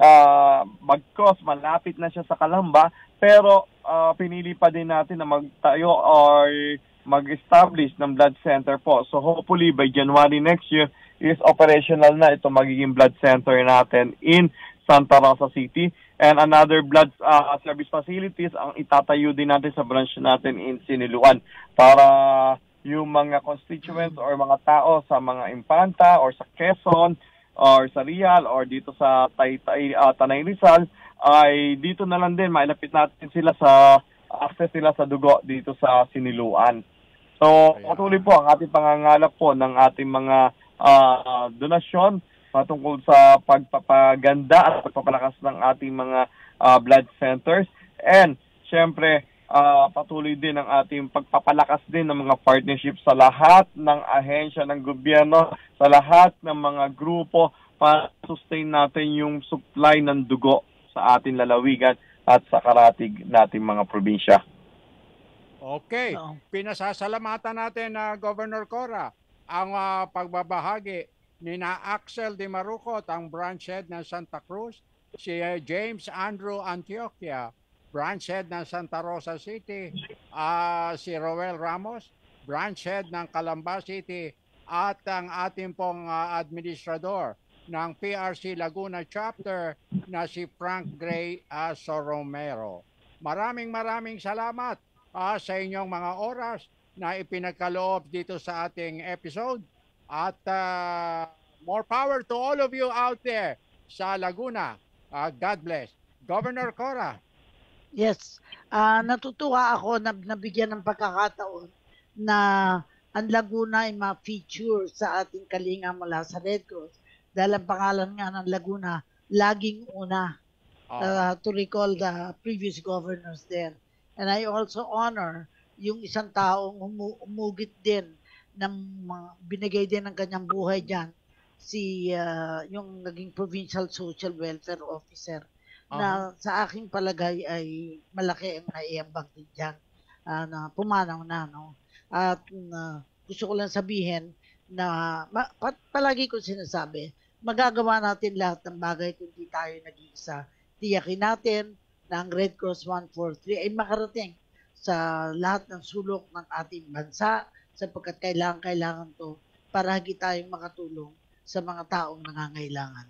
bagkos, malapit na siya sa Calamba, pero pinili pa din natin na magtayo or mag-establish ng blood center po. So hopefully by January next year is operational na ito magiging blood center natin in Santa Rosa City. And another blood service facilities ang itatayo din natin sa branch natin in Siniluan para yung mga constituents or mga tao sa mga Impanta or sa Quezon or sa Real or dito sa Tanay Rizal ay dito na lang din mailapit natin sila sa access nila sa dugo dito sa Siniluan. So, patuloy po ang ating pangangalap po ng ating mga donasyon patungkol sa pagpapaganda at pagpapalakas ng ating mga blood centers. And, syempre, patuloy din ang ating pagpapalakas din ng mga partnerships sa lahat ng ahensya ng gobyerno, sa lahat ng mga grupo para sustain natin yung supply ng dugo sa ating lalawigan at sa karatig nating mga probinsya. Okay. Pinasasalamatan natin na Governor Cora ang pagbabahagi ni na Axel Di Marucot, ang branch head ng Santa Cruz, si James Andrew Antioquia, branch head ng Santa Rosa City, si Roel Ramos, branch head ng Calamba City, at ang ating pong administrador ng PRC Laguna Chapter na si Frank Gray Soromero. Maraming salamat sa inyong mga oras na ipinagkaloob dito sa ating episode at more power to all of you out there sa Laguna. God bless. Governor Cora. Yes, natutuwa ako na nabigyan ng pagkakataon na ang Laguna ay ma-feature sa ating kalinga mula sa Red Cross dahil ang pangalan nga ng Laguna laging una to recall the previous governors there. And I also honor yung isang taong umugit din binigay din ng kanyang buhay dyan, yung naging Provincial Social Welfare Officer na sa aking palagay ay malaki ang naiambag din dyan na pumanaw na. No? At gusto ko lang sabihin na palagi ko sinasabi, magagawa natin lahat ng bagay kung di tayo nag-iisa. Tiyakin natin na ang Red Cross 143 ay makarating sa lahat ng sulok ng ating bansa sapagkat kailangan to para higit tayong makatulong sa mga taong nangangailangan.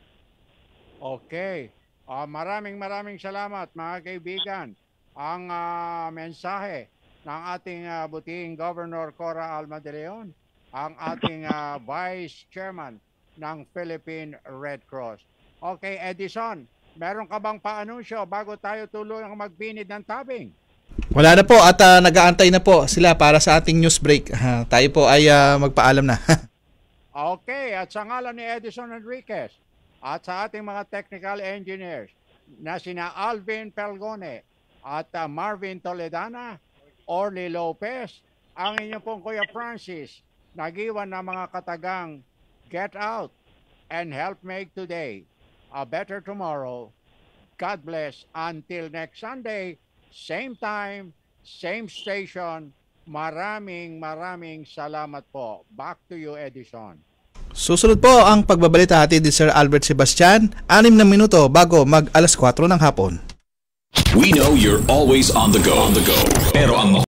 Okay. Maraming salamat mga kaibigan. Ang mensahe ng ating butihing Governor Cora Alma de Leon, ang ating Vice Chairman ng Philippine Red Cross. Okay, Edison, meron ka bang paanunsyo bago tayo tuluyang magbinid ng tabing? Wala na po at nag-aantay na po sila para sa ating news break. Tayo po ay magpaalam na. Okay, at sa ngalan ni Edison Enriquez at sa ating mga technical engineers na sina Alvin Pelgone at Marvin Toledana, Orly Lopez, ang inyong pong Kuya Francis, nag-iwan ng mga katagang get out and help make today a better tomorrow. God bless. Until next Sunday, same time, same station. Maraming salamat po. Back to you, Edison. Susunod po ang pagbabalita natin ni Sir Albert Sebastian, 6 na minuto bago mag 4:00 ng hapon. We know you're always on the go. Pero ang